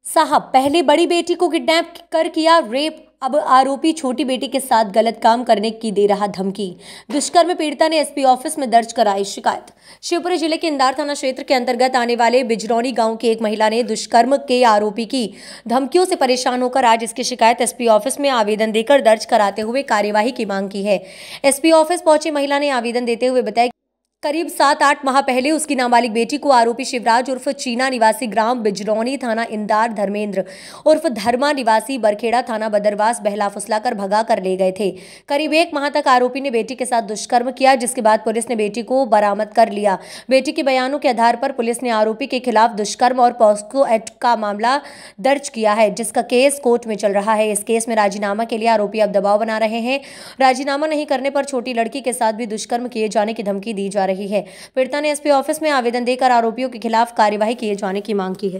साहब, पहले बड़ी बेटी को किडनैप कर किया रेप, अब आरोपी छोटी बेटी के साथ गलत काम करने की दे रहा धमकी। दुष्कर्म पीड़िता ने एसपी ऑफिस में दर्ज कराई शिकायत। शिवपुरी जिले के इंदार थाना क्षेत्र के अंतर्गत आने वाले बिजरौनी गांव की एक महिला ने दुष्कर्म के आरोपी की धमकियों से परेशान होकर आज इसकी शिकायत एसपी ऑफिस में आवेदन देकर दर्ज कराते हुए कार्यवाही की मांग की है। एसपी ऑफिस पहुंची महिला ने आवेदन देते हुए बताया करीब 7-8 माह पहले उसकी नाबालिग बेटी को आरोपी शिवराज उर्फ चीना निवासी ग्राम बिजरौनी थाना इंदार धर्मेंद्र उर्फ धर्मा निवासी बरखेड़ा थाना बदरवास बहला फुसलाकर भगा कर ले गए थे। करीब 1 माह तक आरोपी ने बेटी के साथ दुष्कर्म किया, जिसके बाद पुलिस ने बेटी को बरामद कर लिया। बेटी के बयानों के आधार पर पुलिस ने आरोपी के खिलाफ दुष्कर्म और पॉक्सो एक्ट का मामला दर्ज किया है, जिसका केस कोर्ट में चल रहा है। इस केस में राजीनामा के लिए आरोपी अब दबाव बना रहे हैं। राजीनामा नहीं करने पर छोटी लड़की के साथ भी दुष्कर्म किए जाने की धमकी दी जा रही है। पीड़िता ने एसपी ऑफिस में आवेदन देकर आरोपियों के खिलाफ कार्यवाही किए जाने की मांग की है।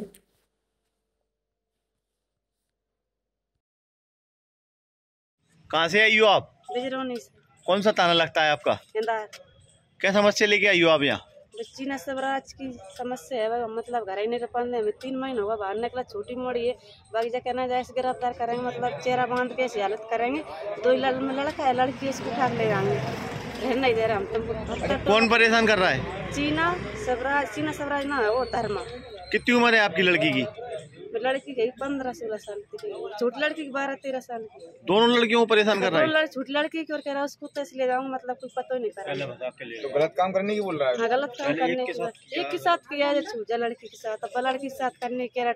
कहाँ से आई हो आप? बिजरौनी से। कौन सा थाना लगता है आपका? इंदार। क्या समस्या लेके आई हो आप यहाँ? चीना स्वराज की समस्या है, मतलब घर ही नहीं रह पाते। हमें 3 महीने होगा बाहर निकला, छोटी मोड़ी है। बाकी जा कहना जाए गिरफ्तार करेंगे, मतलब चेहरा बांध के ऐसी हालत करेंगे। 2 लड़का है, लड़की उसको उठा ले जाएंगे। रहने नहीं दे रहे हम तुमको। कौन परेशान कर रहा है? चीना स्वराज ना है, वो धर्मा। कितनी उम्र है आपकी लड़की की? लड़की की 15-16 साल की, छोटी लड़की की 12-13 साल की। दोनों लड़कियों को परेशान कर रहा है? छोटी लड़की की और कह रहा है उसको तो इसलिए जाऊंगा, मतलब कुछ पता ही नहीं कर रहा। तो गलत काम करने की बोल रहा है? हाँ, गलत काम करने की। एक के साथ किया है, छूजा लड़की के साथ, अब लड़की के साथ करने के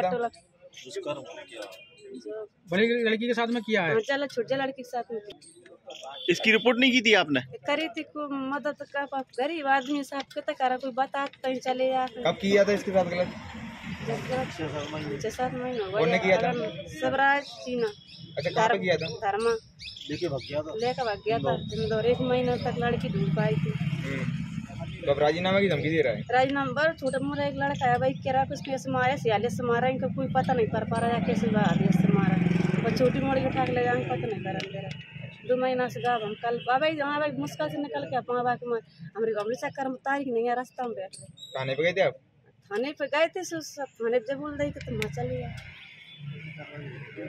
बड़ी लड़की के साथ में किया है? चलो छोटा लड़की के साथ में इसकी रिपोर्ट नहीं की थी आपने? करी थी, को मदद का गरीब आदमी साहब कितना करा, कोई बता तो चले जाते। कब किया था इसके साथ गलत? 6-7 महीने हो कौन ने किया था? स्वराज चीना। अच्छा, कहाँ पे किया था? धर्मा लेके भाग गया था इंदौर। 1 महीने तक लड़की ढूंढ पाई थी। तो अब राजीनामा की धमकी दे रहा है? राजीनामा पर छोटा मोटा एक लड़का है भाई, कह रहा कुछ कैसे मारा, सियाले से मारा, इनका कोई पता नहीं कर पा रहा कैसे से मारा। और छोटी मोटी उठा के ले जाएंगे, पता नहीं कर 2 महीना से गाँव हम कल भाई हाँ भाई मुश्किल से निकल के पाँव के हमारे चक्कर में तारीख नहीं है, रास्ता में बैठ गए। थाने पे गए थे आप? थाने पे गए थे, थाने पे जब बोल रही कि तुम चलिए।